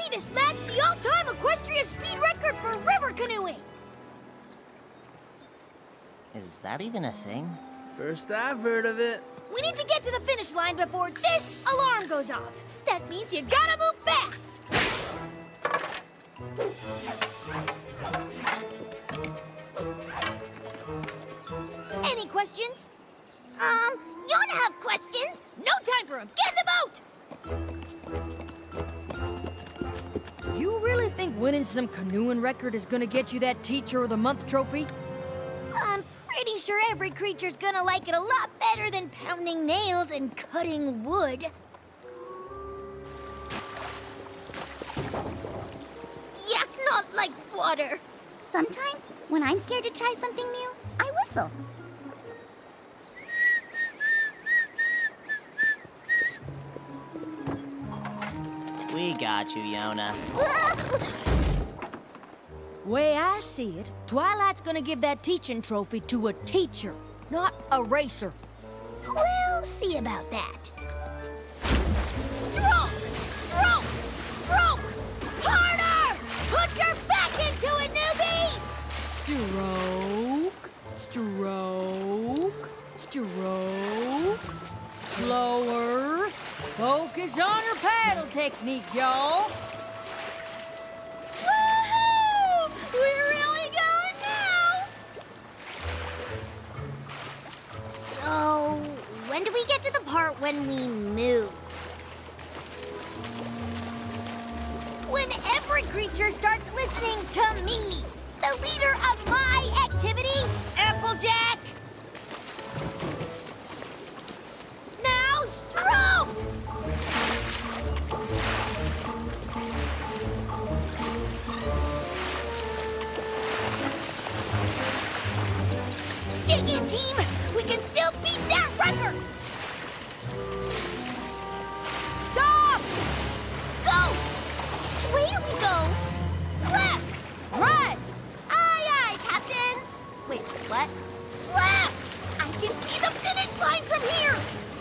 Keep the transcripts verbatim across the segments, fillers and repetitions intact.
ready to smash the all-time Equestria speed record for river canoeing! Is that even a thing? First I've heard of it. We need to get to the finish line before this alarm goes off. That means you gotta move fast! Any questions? Um, you wanna have questions? No time for them! Get in the boat! You really think winning some canoeing record is gonna get you that Teacher of the Month trophy? I'm pretty sure every creature's gonna like it a lot better than pounding nails and cutting wood. Yuck, not like water. Sometimes, when I'm scared to try something new, I whistle. We got you, Yona. Way I see it, Twilight's gonna give that teaching trophy to a teacher, not a racer. We'll see about that. Stroke! Stroke! Stroke! Harder! Put your back into it, newbies! Stroke, stroke, stroke. Slower. Focus on her paddle technique, y'all. Woohoo! We're really going now! So, when do we get to the part when we move? When every creature starts listening to me, the leader of my activity, Applejack. Now stroke! Dig in, team! We can still beat that record! Stop! Go! Which way do we go? Left! Right! Aye, aye, captains! Wait, what? Left! I can see the finish line from here!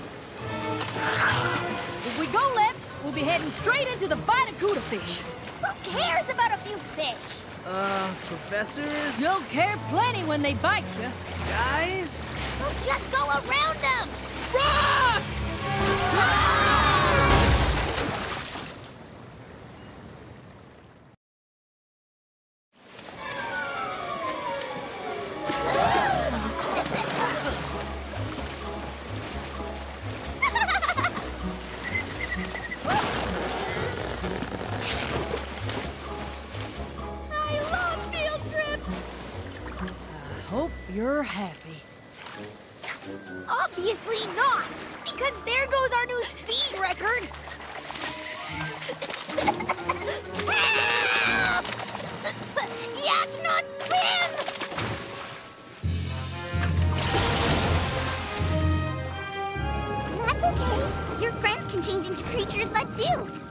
If we go left, we'll be heading straight into the Barracuda fish. Who cares about a few fish? Uh, professors? You'll care plenty when they bite you. Guys? We'll just go around them! Rock! Hope you're happy. Obviously not! Because there goes our new speed record! Help! Yak not swim! That's okay. Your friends can change into creatures that do.